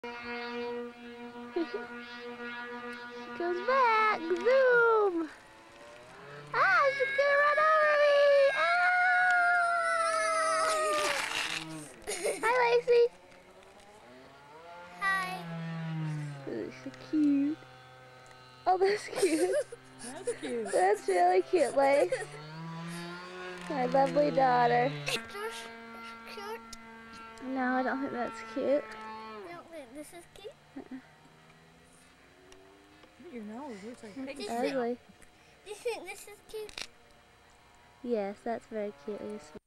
Goes back. Zoom. Ah, she's gonna run over me. Ah! Hi, Lacey. Hi. That's so cute. Oh, that's cute. That's cute. That's really cute, Lace. My lovely daughter. That's cute. No, I don't think that's cute. You don't think this is cute? Your nose looks like pig's Ugly. Do you think this is cute? Yes, that's very cute.